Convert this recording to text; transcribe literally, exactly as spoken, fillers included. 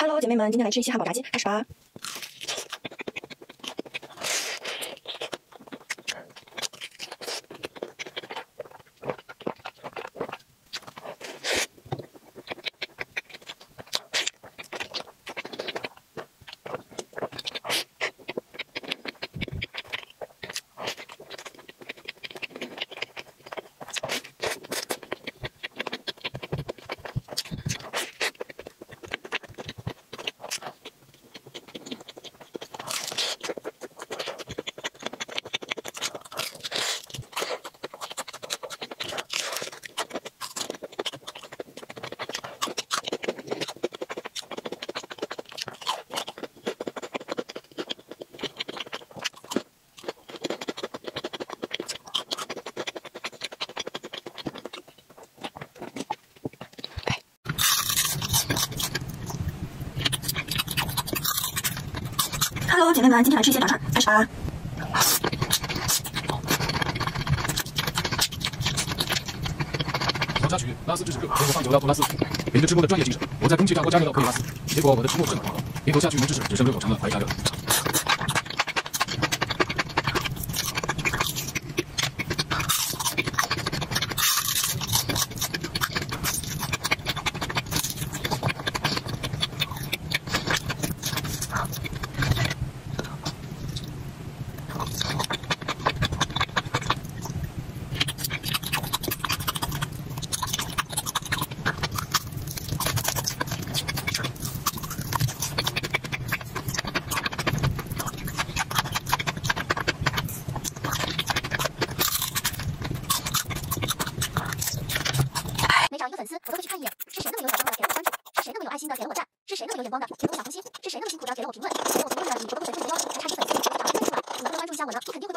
Hello，姐妹们，今天来吃一期汉堡炸鸡，开始吧。Hello， 姐妹们，今天来吃一些炸串，开始吧。 我插曲拉丝知识课，给我放酒要吐拉丝，凭着吃播的专业精神，我在空气炸锅加热了可以拉丝，结果我的吃播不是很好，一口下去没知识，只剩六口长的怀加热。 每找一个粉丝，我都会去看一眼，是谁那么有小账的给了我关注，是谁那么有爱心的给了我赞，是谁那么有眼光的给了我小红心，是谁那么辛苦的给了我评论，给了我评论的你绝不会随便的邀请，还差几粉丝，我找了一个出来，你能不能关注一下我呢？你肯定会。